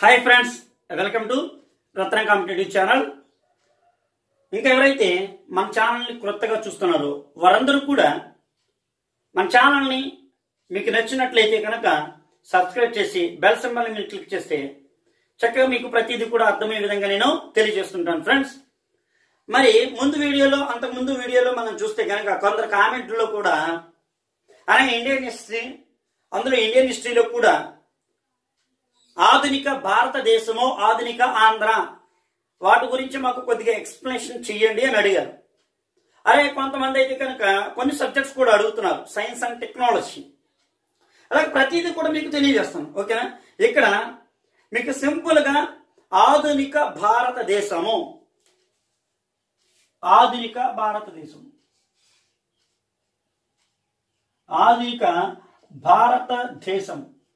Hi friends, welcome to Ratna competitive channel. ఇంకా ఎవరైతే మన ఛానల్ని కొత్తగా చూస్తున్నారో వారందరూ కూడా మన ఛానల్ని మీకు నచ్చినట్లయితే కనుక సబ్స్క్రైబ్ చేసి బెల్ సింబల్ని మీరు క్లిక్ చేస్తే చక్కగా మీకు ప్రతిదీ కూడా అర్థమయ్యే విధంగా నేను తెలియజేస్తుంటాను. ఫ్రెండ్స్, మరి అంతకుముందు వీడియోలో మనం చూస్తే కనుక కొందరు కామెంట్లో కూడా అలాగే ఇండియన్ హిస్టరీలో కూడా ఆధునిక భారతదేశము, ఆధునిక ఆంధ్ర వాటి గురించి మాకు కొద్దిగా ఎక్స్ప్లెనేషన్ చేయండి అని అడిగారు. అలాగే కొంతమంది అయితే కనుక కొన్ని సబ్జెక్ట్స్ కూడా అడుగుతున్నారు, సైన్స్ అండ్ టెక్నాలజీ. అలాగే ప్రతిదీ కూడా మీకు తెలియజేస్తాను. ఓకేనా? ఇక్కడ మీకు సింపుల్ గా ఆధునిక భారతదేశము, ఆధునిక భారతదేశం, ఆధునిక భారతదేశం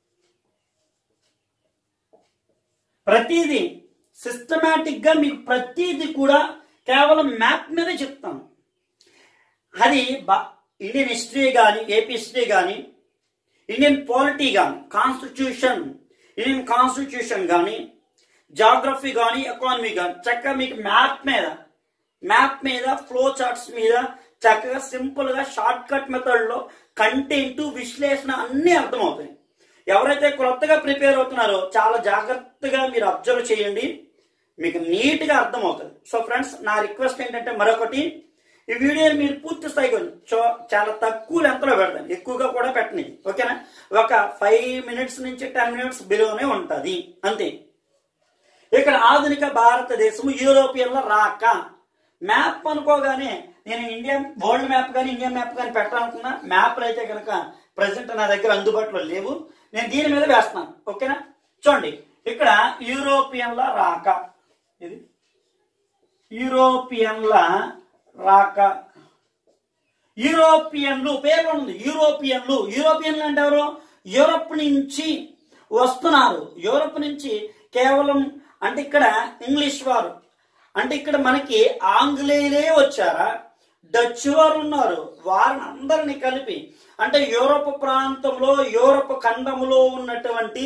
ప్రతిదీ సిస్టమేటిక్ గా మీకు ప్రతిదీ కూడా కేవలం మ్యాప్ మీదే చెప్తాను. అది ఇండియన్ హిస్టరీ కానీ, ఏపీ హిస్టరీ కానీ, ఇండియన్ పాలిటీ కానీ, ఇండియన్ కాన్స్టిట్యూషన్ కానీ, జాగ్రఫీ కానీ, ఎకానమీ కానీ చక్కగా మీకు మ్యాప్ మీద ఫ్లో చార్ట్స్ మీద చక్కగా సింపుల్ గా షార్ట్ కట్ మెథడ్ లో కంటెంట్, విశ్లేషణ అన్ని అర్థమవుతాయి. ఎవరైతే కొత్తగా ప్రిపేర్ అవుతున్నారో చాలా జాగ్రత్తగా మీరు అబ్జర్వ్ చేయండి, మీకు నీట్ గా అర్థమవుతుంది. సో ఫ్రెండ్స్, నా రిక్వెస్ట్ ఏంటంటే మరొకటి, ఈ వీడియోని మీరు పూర్తి స్థాయిగా చాలా తక్కువ లెంతలో పెడతాను, ఎక్కువగా కూడా పెట్టండి. ఓకేనా? ఒక 5 మినిట్స్ నుంచి 10 మినిట్స్ బిలోనే ఉంటుంది అంతే. ఇక్కడ ఆధునిక భారతదేశము యూరోపియన్ల రాక. మ్యాప్ అనుకోగానే నేను వరల్డ్ మ్యాప్ కానీ ఇండియన్ మ్యాప్ కానీ పెట్టాలనుకున్నా, మ్యాప్లు అయితే కనుక ప్రజెంట్ నా దగ్గర అందుబాటులో లేవు, నేను దీని మీద వేస్తున్నాను. ఓకేనా? చూడండి, ఇక్కడ యూరోపియన్ల రాక, ఇది యూరోపియన్ల రాక. యూరోపియన్లు పేరు ఉంది, యూరోపియన్లు అంటే ఎవరు? యూరప్ నుంచి వస్తున్నారు. యూరప్ నుంచి కేవలం అంటే ఇక్కడ ఇంగ్లీష్ వారు, అంటే ఇక్కడ మనకి ఆంగ్లేయులే వచ్చారా, డచ్ వారు ఉన్నారు, వారిని అందరినీ కలిపి అంటే యూరోప్ ప్రాంతంలో, యూరోప్ ఖండములో ఉన్నటువంటి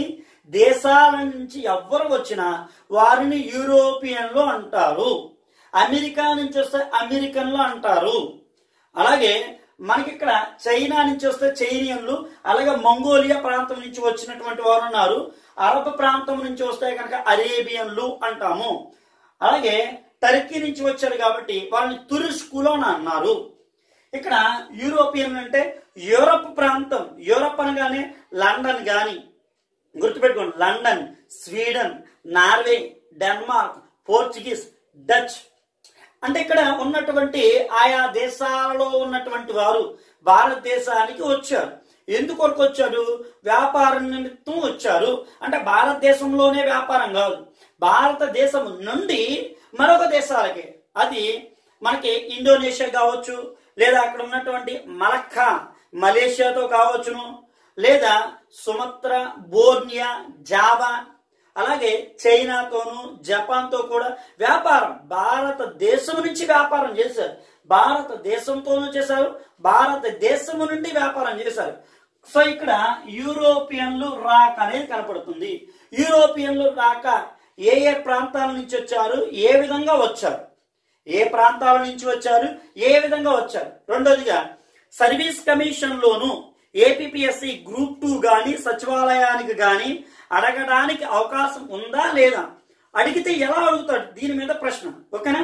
దేశాల నుంచి ఎవ్వరు వచ్చినా వారిని యూరోపియన్లు అంటారు. అమెరికా నుంచి వస్తే అమెరికన్లు అంటారు. అలాగే మనకి ఇక్కడ చైనా నుంచి వస్తే చైనియన్లు, అలాగే మంగోలియా ప్రాంతం నుంచి వచ్చినటువంటి వారు ఉన్నారు. అరబ్ ప్రాంతం నుంచి వస్తే కనుక అరేబియన్లు అంటాము. అలాగే టర్కీ నుంచి వచ్చారు కాబట్టి వాళ్ళని తురుష్కులు అని అన్నారు. ఇక్కడ యూరోపియన్ అంటే యూరప్ ప్రాంతం. యూరప్ అనగానే లండన్ కానీ గుర్తుపెట్టుకోండి, London, Sweden, Norway, Denmark, Portuguese, Dutch అంటే ఇక్కడ ఉన్నటువంటి ఆయా దేశాలలో ఉన్నటువంటి వారు భారతదేశానికి వచ్చారు. ఎందుకొరకు వచ్చారు? వ్యాపార నిమిత్తం వచ్చారు. అంటే భారతదేశంలోనే వ్యాపారం కాదు, భారతదేశం నుండి మరొక దేశాలకి, అది మనకి ఇండోనేషియా కావచ్చు, లేదా అక్కడ ఉన్నటువంటి మలక్కా మలేషియాతో కావచ్చును, లేదా సుమత్రా, బోర్నియా, జావా, అలాగే చైనాతోను, జపాన్తో కూడా వ్యాపారం, భారతదేశం నుంచి వ్యాపారం చేశారు. భారతదేశంతోనూ చేశారు, భారతదేశం నుండి వ్యాపారం చేశారు. సో ఇక్కడ యూరోపియన్లు రాక అనేది కనపడుతుంది. యూరోపియన్లు రాక ఏ ఏ ప్రాంతాల నుంచి వచ్చారు, ఏ విధంగా వచ్చారు, ఏ ప్రాంతాల నుంచి వచ్చారు, ఏ విధంగా వచ్చారు. రెండోదిగా సర్వీస్ కమిషన్ లోను ఏపీఎస్సి గ్రూప్ 2 గాని సచివాలయానికి గాని అడగడానికి అవకాశం ఉందా లేదా, అడిగితే ఎలా అడుగుతాడు, దీని మీద ప్రశ్న. ఓకేనా?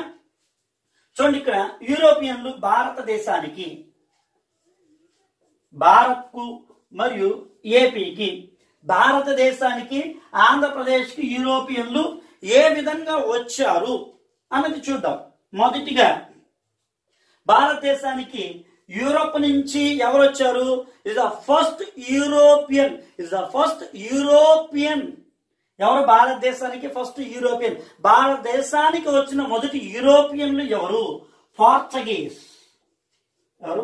చూడండి, ఇక్కడ యూరోపియన్లు భారతదేశానికి, భారత్కు మరియు ఏపీకి, భారతదేశానికి ఆంధ్రప్రదేశ్కి యూరోపియన్లు ఏ విధంగా వచ్చారు అన్నది చూద్దాం. మొదటిగా భారతదేశానికి యూరోప్ నుంచి ఎవరు వచ్చారు? Is the first European. ఎవరు భారతదేశానికి ఫస్ట్ యూరోపియన్? భారతదేశానికి వచ్చిన మొదటి యూరోపియన్లు ఎవరు? పోర్చుగీస్. ఎవరు?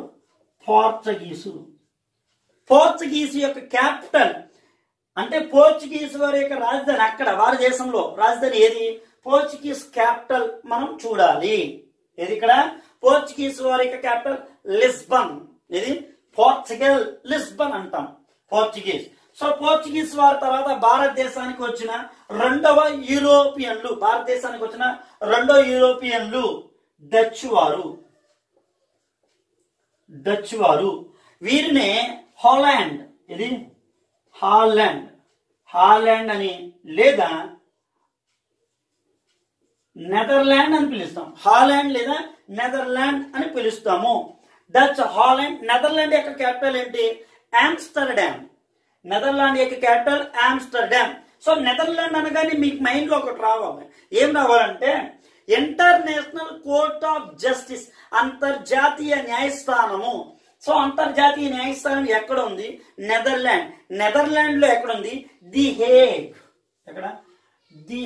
పోర్చుగీసు యొక్క క్యాపిటల్ అంటే పోర్చుగీస్ వారి యొక్క రాజధాని అక్కడ వారి దేశంలో రాజధాని ఏది? పోర్చుగీస్ క్యాపిటల్ మనం చూడాలి. ఏది? ఇక్కడ పోర్చుగీస్ వారి యొక్క క్యాపిటల్ లిస్బన్. ఇది పోర్చుగల్, లిస్బన్ అంటాం పోర్చుగీస్. సో పోర్చుగీస్ వారి తర్వాత భారతదేశానికి వచ్చిన రెండవ యూరోపియన్లు, భారతదేశానికి వచ్చిన రెండవ యూరోపియన్లు డచ్ వారు. వీరినే హాలాండ్, ఇది హాలాండ్ అని లేదా నెదర్లాండ్ అని పిలుస్తాం. హాలాండ్ లేదా నెదర్లాండ్ అని పిలుస్తాము. డచ్, హాలాండ్, నెదర్లాండ్ యొక్క క్యాపిటల్ ఏంటి? ఆమ్స్టర్డామ్. నెదర్లాండ్ యొక్క క్యాపిటల్ ఆమ్స్టర్డామ్. సో నెదర్లాండ్ అనగానే మీకు మైండ్ లో ఒకటి రావాలి. ఏం రావాలంటే ఇంటర్నేషనల్ కోర్ట్ ఆఫ్ జస్టిస్, అంతర్జాతీయ న్యాయస్థానము. సో అంతర్జాతీయ న్యాయస్థానం ఎక్కడ ఉంది? నెదర్లాండ్. నెదర్లాండ్ లో ఎక్కడ ఉంది? The Hague. ఎక్కడ? ది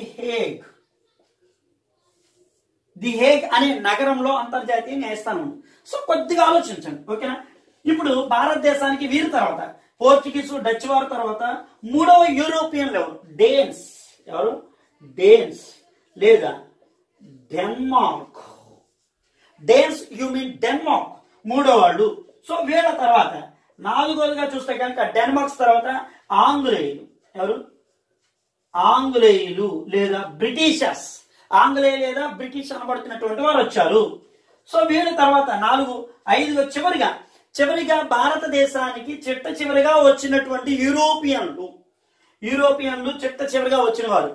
హేగ్ అనే నగరంలో అంతర్జాతీయ న్యాయస్థానం ఉంది. సో కొద్దిగా ఆలోచించండి, ఓకేనా? ఇప్పుడు భారతదేశానికి వీరి తర్వాత పోర్చుగీసు, డచ్ వారి తర్వాత మూడవ యూరోపియన్లు ఎవరు? డేన్స్. ఎవరు? డేన్స్ లేదా Denmark. Danes, you mean Denmark, మూడో వాళ్ళు. సో వీళ్ళ తర్వాత నాలుగోదిగా చూస్తే కనుక డెన్మార్క్స్ తర్వాత ఆంగ్లేయులు. ఎవరు? ఆంగ్లేయులు లేదా బ్రిటిషర్స్. ఆంగ్లేయులు లేదా బ్రిటిష్ అనబడుతున్నటువంటి వారు వచ్చారు. సో వీళ్ళ తర్వాత 4, 5 చివరిగా భారతదేశానికి చిట్ట చివరిగా వచ్చినటువంటి యూరోపియన్లు చిట్ట చివరిగా వచ్చిన వారు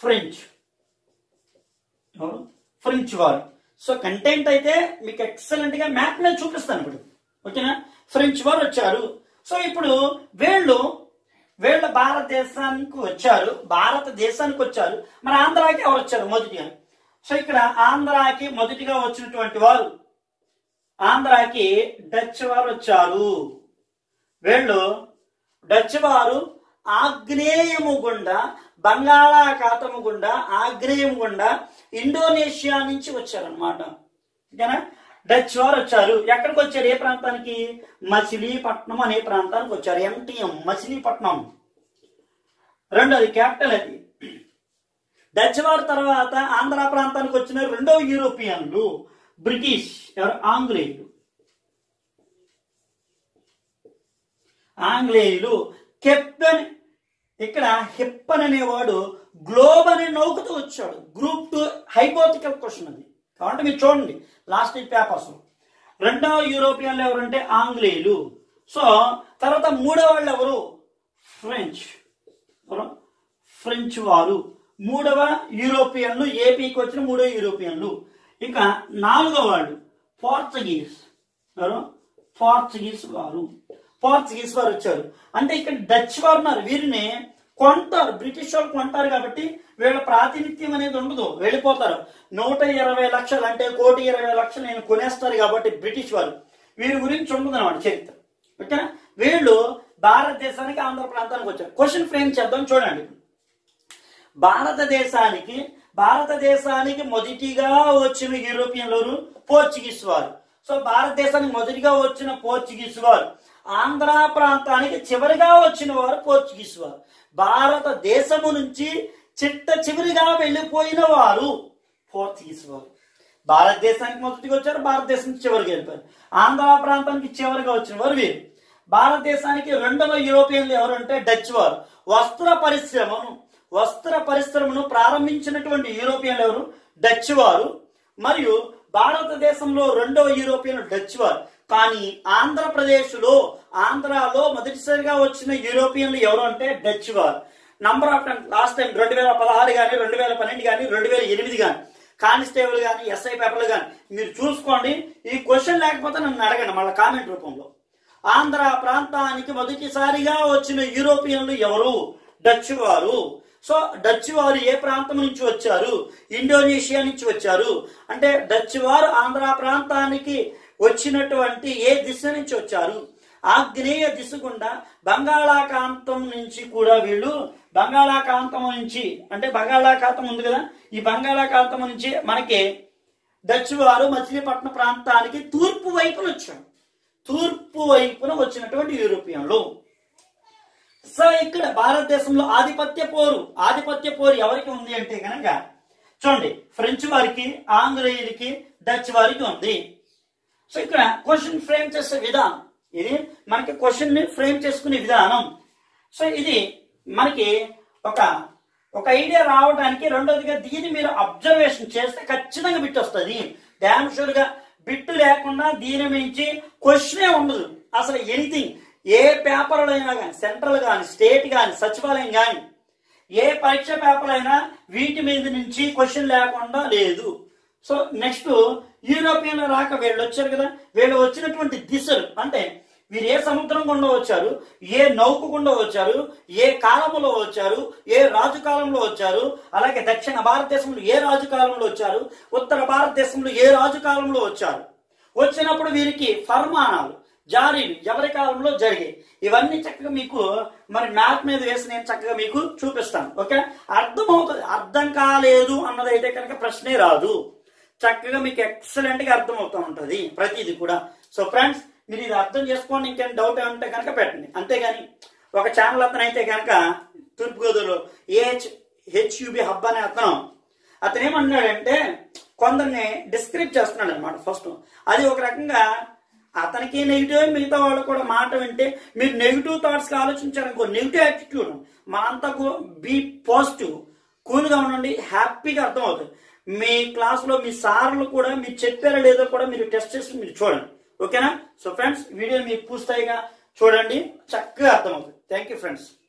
ఫ్రెంచ్ వారు. సో కంటెంట్ అయితే మీకు ఎక్సలెంట్ గా మ్యాప్ మీద చూపిస్తాను ఇప్పుడు, ఓకేనా? ఫ్రెంచ్ వారు వచ్చారు. సో ఇప్పుడు వీళ్ళు భారతదేశానికి వచ్చారు. మరి ఆంధ్రాకి ఎవరు వచ్చారు మొదటిగా? సో ఇక్కడ ఆంధ్రాకి మొదటిగా వచ్చినటువంటి వారు, ఆంధ్రాకి డచ్ వారు వచ్చారు. వీళ్ళు డచ్ వారు ఆగ్నేయము గుండా, బంగాళాఖాతము గుండా, ఆగ్నేయం గుండా ఇండోనేషియా నుంచి వచ్చారనమాట, ఓకేనా? డచ్ వారు వచ్చారు. ఎక్కడికి వచ్చారు? ఏ ప్రాంతానికి? మచిలీపట్నం అనే ప్రాంతానికి వచ్చారు. MTM, మచిలీపట్నం. రెండోది క్యాపిటల్ అది. డచ్ వారి తర్వాత ఆంధ్ర ప్రాంతానికి వచ్చిన రెండవ యూరోపియన్లు బ్రిటిష్. ఎవరు? ఆంగ్లేయులు. కెప్టెన్, ఇక్కడ హిప్పన్ అనేవాడు గ్లోబ్ అనే నౌకతో వచ్చాడు. గ్రూప్ 2 హైపోథికల్ క్వశ్చన్ అది, కాబట్టి మీరు చూడండి లాస్ట్ పేపర్స్. రెండవ యూరోపియన్లు ఎవరంటే ఆంగ్లేయులు. సో తర్వాత మూడో వాళ్ళు ఎవరు? ఫ్రెంచ్ వారు. మూడవ యూరోపియన్లు, ఏపీకి వచ్చిన మూడవ యూరోపియన్లు. ఇక నాలుగో వాళ్ళు పోర్చుగీస్. ఎవరు? పోర్చుగీస్ వారు వచ్చారు. అంటే ఇక్కడ డచ్ వారు ఉన్నారు, వీరిని కొంటారు, బ్రిటిష్ వాళ్ళు కొంటారు. కాబట్టి వీళ్ళ ప్రాతినిధ్యం అనేది ఉండదు, వెళ్ళిపోతారు. 120 లక్షలు అంటే 1,20,00,000 నేను కొనేస్తారు కాబట్టి బ్రిటిష్ వారు. వీరి గురించి ఉండదు అన్నమాట చరిత్ర, ఓకేనా? వీళ్ళు భారతదేశానికి, ఆంధ్ర ప్రాంతానికి వచ్చారు. క్వశ్చన్ ఫ్రేమ్ చేద్దాం, చూడండి. భారతదేశానికి మొదటిగా వచ్చిన యూరోపియన్లు పోర్చుగీస్ వారు. సో భారతదేశానికి మొదటిగా వచ్చిన పోర్చుగీస్ వారు, ఆంధ్ర ప్రాంతానికి చివరిగా వచ్చిన వారు పోర్చుగీస్ వారు. భారతదేశము నుంచి చిట్ట చివరిగా వెళ్ళిపోయిన వారు పోర్చుగీస్ వారు. భారతదేశానికి మొదటిగా వచ్చారు, భారతదేశం చివరికి వెళ్ళిపోయారు. ఆంధ్ర ప్రాంతానికి చివరిగా వచ్చిన వారు వీరు. భారతదేశానికి రెండవ యూరోపియన్లు ఎవరు అంటే డచ్ వారు. వస్త్ర పరిశ్రమను ప్రారంభించినటువంటి యూరోపియన్లు ఎవరు? డచ్ వారు. మరియు భారతదేశంలో రెండవ యూరోపియన్ డచ్ వారు. కానీ ఆంధ్రాలో మొదటిసారిగా వచ్చిన యూరోపియన్లు ఎవరు అంటే డచ్ వారు. Number of time last time 2016 కానీ, 2012 కానీ, 2008 కానీ కానిస్టేబుల్ కానీ, SI పేపర్లు కానీ మీరు చూసుకోండి. ఈ క్వశ్చన్ లేకపోతే నన్ను అడగండి మళ్ళీ కామెంట్ రూపంలో. ఆంధ్ర ప్రాంతానికి మొదటిసారిగా వచ్చిన యూరోపియన్లు ఎవరు? డచ్ వారు. సో డచ్ వారు ఏ ప్రాంతం నుంచి వచ్చారు? ఇండోనేషియా నుంచి వచ్చారు. అంటే డచ్ వారు ఆంధ్ర ప్రాంతానికి వచ్చినటువంటి ఏ దిశ నుంచి వచ్చారు? ఆగ్నేయ దిశ గుండా బంగాళాఖాతం నుంచి కూడా వీళ్ళు బంగాళాఖాతం నుంచి, అంటే బంగాళాఖాతం ఉంది కదా, ఈ బంగాళాఖాతం నుంచి మనకి డచ్ వారు మచిలీపట్నం ప్రాంతానికి తూర్పు వైపున వచ్చారు. తూర్పు వైపున వచ్చినటువంటి యూరోపియన్లు. సో ఇక్కడ భారతదేశంలో ఆధిపత్య పోరు ఎవరికి ఉంది అంటే కనుక చూడండి, ఫ్రెంచ్ వారికి, ఆంగ్లేయులకి, డచ్ వారికి ఉంది. సో ఇక్కడ క్వశ్చన్ ఫ్రేమ్ చేసే విధానం ఇది, మనకి క్వశ్చన్ ని ఫ్రేమ్ చేసుకునే విధానం. సో ఇది మనకి ఒక ఒక ఐడియా రావడానికి. రెండోదిగా దీన్ని మీరు అబ్జర్వేషన్ చేస్తే ఖచ్చితంగా బిట్ వస్తుంది. డ్యామ్ షూర్ గా బిట్టు లేకుండా దీని మించి క్వశ్చనే ఉండదు అసలు. ఎనీథింగ్ ఏ పేపర్లో అయినా కానీ, సెంట్రల్ కానీ, స్టేట్ కానీ, సచివాలయం కానీ, ఏ పరీక్ష పేపర్ అయినా వీటి మీద నుంచి క్వశ్చన్ లేకుండా లేదు. సో నెక్స్ట్ యూరోపియన్ రాక వీళ్ళు వచ్చారు కదా, వీళ్ళు వచ్చినటువంటి దిశలు అంటే వీరు ఏ సముద్రం గుండా వచ్చారు, ఏ నౌక గుండా వచ్చారు, ఏ కాలంలో వచ్చారు, ఏ రాజు కాలంలో వచ్చారు, అలాగే దక్షిణ భారతదేశంలో ఏ రాజు కాలంలో వచ్చారు, ఉత్తర భారతదేశంలో ఏ రాజు కాలంలో వచ్చారు, వచ్చినప్పుడు వీరికి ఫర్మానాలు జారీలు ఎవరి కాలంలో జరిగాయి. ఇవన్నీ చక్కగా మీకు మరి మ్యాప్ మీద వేసి నేను చక్కగా మీకు చూపిస్తాను. ఓకే, అర్థమవుతుంది. అర్థం కాలేదు అన్నదైతే కనుక ప్రశ్నే రాదు. చక్కగా మీకు ఎక్సలెంట్ గా అర్థమవుతూ ఉంటుంది ప్రతిదీ కూడా. సో ఫ్రెండ్స్, మీరు ఇది అర్థం చేసుకోండి. ఇంకేం డౌట్ ఉంటే కనుక పెట్టండి. అంతేగాని ఒక ఛానల్ అతను అయితే కనుక తూర్పుగోదావరిలో HUB హబ్ అనే అతను ఏమన్నాడంటే కొందరిని డిస్క్రైబ్ చేస్తున్నాడు అనమాట. ఫస్ట్ అది ఒక రకంగా అతనికి నెగిటివ్, మిగతా వాళ్ళు కూడా మాట వింటే మీరు నెగిటివ్ థాట్స్ గా ఆలోచించారనుకో, నెగిటివ్ యాటిట్యూడ్ మనంతా బీ పాజిటివ్, కూల్గా ఉండండి, హ్యాపీగా అర్థమవుతుంది. మీ క్లాసులో మీ సార్లు కూడా మీరు చెప్పారో లేదో కూడా మీరు టెస్ట్ చేసి మీరు చూడండి. ఓకేనా? సో ఫ్రెండ్స్, వీడియో మీకు పూర్తిగా చూడండి, చక్కగా అర్థమవుతుంది. Thank you friends.